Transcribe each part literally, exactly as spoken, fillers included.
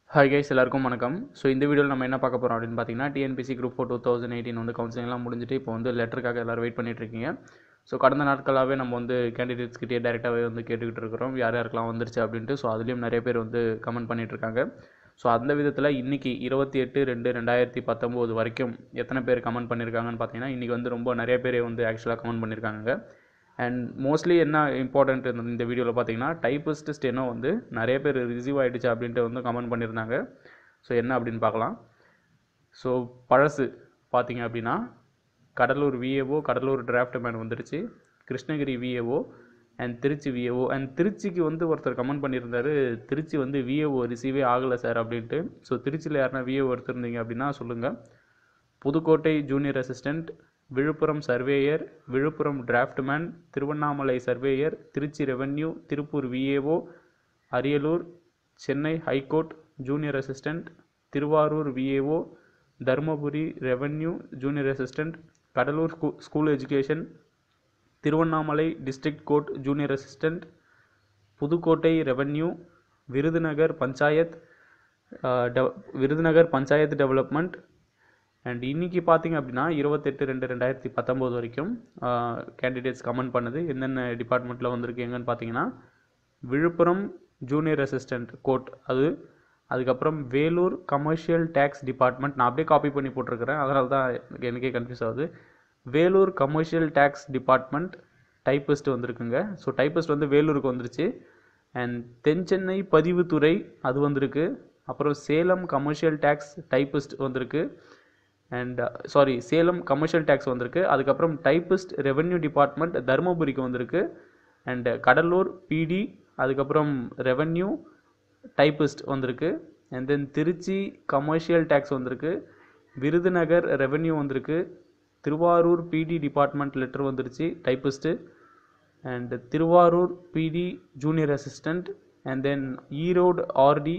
Hi guys, எல்லாருக்கும் வணக்கம். So இந்த வீடியோவில் நம்ம என்ன பார்க்க போகிறோம் அப்படின்னு பார்த்தீங்கன்னா, TNPSC group four two thousand eighteen வந்து கவுன்சிலிங்லாம் முடிஞ்சுட்டு இப்போ வந்து லெட்டருக்காக எல்லோரும் வெயிட் பண்ணிட்டு இருக்கீங்க. ஸோ கடந்த நாட்களாகவே நம்ம வந்து கேண்டிடேட்ஸ் கிட்டே டேரெக்டாகவே வந்து கேட்டுக்கிட்டு இருக்கிறோம் யார் யாருக்கெல்லாம் வந்துருச்சு அப்படின்ட்டு. ஸோ அதுலேயும் நிறைய பேர் வந்து கமெண்ட் பண்ணிட்டு இருக்காங்க. ஸோ அந்த விதத்தில் இன்றைக்கி இருபத்தி எட்டு ரெண்டு ரெண்டாயிரத்தி பத்தொம்போது வரைக்கும் எத்தனை பேர் கமெண்ட் பண்ணியிருக்காங்கன்னு பார்த்தீங்கன்னா, இன்றைக்கி வந்து ரொம்ப நிறைய பேர் வந்து ஆக்சுவலாக கமெண்ட் பண்ணியிருக்காங்க. அண்ட் மோஸ்ட்லி என்ன இம்பார்ட்டன்ட் இந்த வீடியோவில் பார்த்தீங்கன்னா, டைப்பிஸ்ட் ஸ்டெனோ வந்து நிறைய பேர் ரிசீவ் ஆகிடுச்சு அப்படின்ட்டு வந்து கமெண்ட் பண்ணியிருந்தாங்க. ஸோ என்ன அப்படின்னு பார்க்கலாம். ஸோ பழசு பார்த்தீங்க அப்படின்னா, Cuddalore VAO, Cuddalore draftsman வந்துருச்சு, Krishnagiri VAO and Trichy VAO. And திருச்சிக்கு வந்து ஒருத்தர் கமெண்ட் பண்ணியிருந்தார், திருச்சி வந்து விஏஓ ரிசீவே ஆகலை சார் அப்படின்ட்டு. ஸோ திருச்சியில் யாருன்னா விஏஓ எடுத்திருந்தீங்க அப்படின்னா சொல்லுங்கள். Pudukkottai junior assistant, Villupuram surveyor, Villupuram draftsman, Tiruvannamalai surveyor, Trichy revenue, Tiruppur VAO, Ariyalur, Chennai high court junior assistant, Tiruvarur VAO, Dharmapuri revenue junior assistant, Cuddalore school education, Tiruvannamalai district court junior assistant, Pudukkottai revenue, Virudhunagar panchayat Virudhunagar panchayat development. And இன்றைக்கி பார்த்திங்க அப்படின்னா இருபத்தெட்டு ரெண்டு ரெண்டாயிரத்தி பத்தொம்போது வரைக்கும் கேண்டிடேட்ஸ் கமெண்ட் பண்ணுது என்னென்ன டிபார்ட்மெண்ட்டில் வந்திருக்கு எங்கன்னு பார்த்தீங்கன்னா, விழுப்புரம் ஜூனியர் அசிஸ்டண்ட் கோர்ட், அது அதுக்கப்புறம் வேலூர் கமர்ஷியல் டேக்ஸ் டிபார்ட்மெண்ட். நான் அப்படியே காப்பி பண்ணி போட்டிருக்கிறேன், அதனால தான் எனக்கே கன்ஃபியூஸ் ஆகுது. Vellore commercial tax department typist வந்திருக்குங்க. ஸோ டைப்பிஸ்ட் வந்து வேலூருக்கு வந்துருச்சு. அண்ட் தென் சென்னை பதிவுத்துறை அது வந்திருக்கு. அப்புறம் சேலம் கமர்ஷியல் டேக்ஸ் டைப்பிஸ்ட் வந்திருக்கு. And sorry Salem commercial tax வந்திருக்கு. அதுக்கப்புறம் டைப்பிஸ்ட் ரெவென்யூ டிபார்ட்மெண்ட் தருமபுரிக்கு வந்திருக்கு. அண்டு கடலூர் பிடி, அதுக்கப்புறம் ரெவென்யூ டைப்பிஸ்ட் வந்திருக்கு. And then Trichy commercial tax வந்திருக்கு. விருதுநகர் ரெவென்யூ வந்திருக்கு. திருவாரூர் பிடி டிபார்ட்மெண்ட் லெட்டர் வந்துருச்சு typist. And Thiruvarur PD junior assistant. And then Erode RD,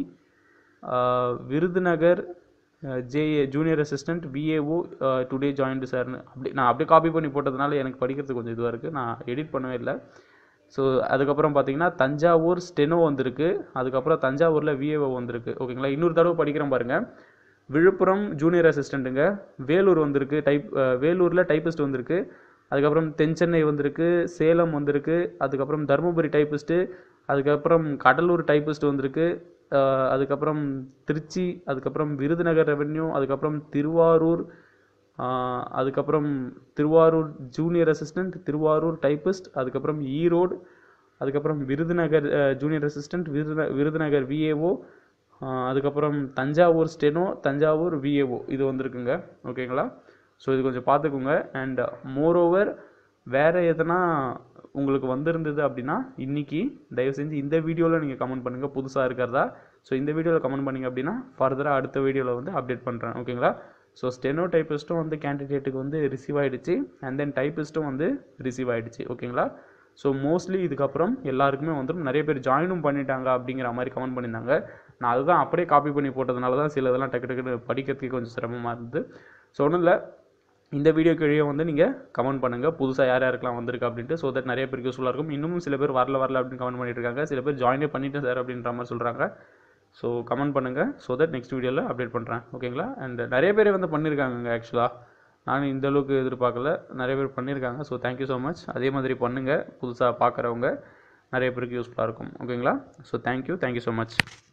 Virudhunagar JA junior assistant VAO today joined சார்னு அப்படி நான் அப்படியே காப்பி பண்ணி போட்டதுனால எனக்கு படிக்கிறதுக்கு கொஞ்சம் இதுவாக இருக்குது, நான் எடிட் பண்ணவே இல்லை. ஸோ அதுக்கப்புறம் பார்த்தீங்கன்னா தஞ்சாவூர் ஸ்டெனோ வந்திருக்கு. அதுக்கப்புறம் தஞ்சாவூரில் விஏஓ வந்திருக்கு. ஓகேங்களா, இன்னொரு தடவை படிக்கிறேன் பாருங்கள். விழுப்புரம் ஜூனியர் அசிஸ்டண்ட்டுங்க, வேலூர் வந்திருக்கு, டைப் வேலூரில் டைப்பிஸ்ட் வந்திருக்கு. அதுக்கப்புறம் தென் சென்னை வந்திருக்கு, சேலம் வந்திருக்கு, அதுக்கப்புறம் தருமபுரி டைப்பிஸ்ட்டு, அதுக்கப்புறம் கடலூர் டைப்பிஸ்ட் வந்திருக்கு, அதுக்கப்புறம் திருச்சி, அதுக்கப்புறம் விருதுநகர் ரெவென்யூ, அதுக்கப்புறம் திருவாரூர், அதுக்கப்புறம் Thiruvarur junior assistant, Thiruvarur typist, அதுக்கப்புறம் ஈரோடு, அதுக்கப்புறம் விருதுநகர் ஜூனியர் அசிஸ்டண்ட், விருதுந விருதுநகர் விஏஓ, அதுக்கப்புறம் தஞ்சாவூர் ஸ்டெனோ, தஞ்சாவூர் விஏஓ இது வந்திருக்குங்க. ஓகேங்களா, ஸோ இது கொஞ்சம் பார்த்துக்குங்க. அண்ட் மோரோவர் வேறு எதனா உங்களுக்கு வந்திருந்தது அப்படின்னா இன்றைக்கி தயவு செஞ்சு இந்த வீடியோவில் நீங்கள் கமெண்ட் பண்ணுங்கள் புதுசாக இருக்கிறதா. ஸோ இந்த வீடியோவில் கமெண்ட் பண்ணிங்க அப்படின்னா ஃபர்தராக அடுத்த வீடியோவில் வந்து அப்டேட் பண்ணுறேன். ஓகேங்களா, ஸோ ஸ்டெனோ டைப்பிஸ்ட்டும் வந்து கேண்டிடேட்டுக்கு வந்து ரிசீவ் ஆகிடுச்சு. அண்ட் தென் டைப்பிஸ்ட்டும் வந்து ரிசீவ் ஆகிடுச்சு. ஓகேங்களா, ஸோ மோஸ்ட்லி இதுக்கப்புறம் எல்லாருக்குமே வந்துடும். நிறைய பேர் ஜாயினும் பண்ணிட்டாங்க அப்படிங்கிற மாதிரி கமெண்ட் பண்ணியிருந்தாங்க. நான் அதுதான் அப்படியே காப்பி பண்ணி போட்டதுனால தான் சில இதெல்லாம் டக்கு டக்குன்னு படிக்கிறதுக்கு கொஞ்சம் சிரமமாக இருந்தது. ஸோ ஒன்றும் இல்லை, இந்த வீடியோ கீழே வந்து நீங்கள் கமெண்ட் பண்ணுங்கள் புதுசாக யார் யாருக்கெல்லாம் வந்திருக்கு அப்படின்ட்டு. ஸோ தட் நிறைய பேருக்கு யூஸ்ஃபுல்லாக இருக்கும். இன்னமும் சில பேர் வரல வரல அப்படின்னு கமெண்ட் பண்ணிட்டு இருக்காங்க. சில பேர் ஜாயினே பண்ணிட்டேன் சார் அப்படின்ற மாதிரி சொல்கிறாங்க. ஸோ கமெண்ட் பண்ணுங்கள், ஸோ தட் நெக்ஸ்ட் வீடியோவில் அப்டேட் பண்ணுறேன். ஓகேங்களா, அண்ட் நிறைய பேர் வந்து பண்ணியிருக்காங்க. ஆக்சுவலாக நான் இந்த அளவுக்கு எதிர்பார்க்கல, நிறைய பேர் பண்ணியிருக்காங்க. So thank you so much. அதே மாதிரி பண்ணுங்கள், புதுசாக பார்க்குறவங்க நிறைய பேருக்கு யூஸ்ஃபுல்லாக இருக்கும். ஓகேங்களா, so thank you thank you so much.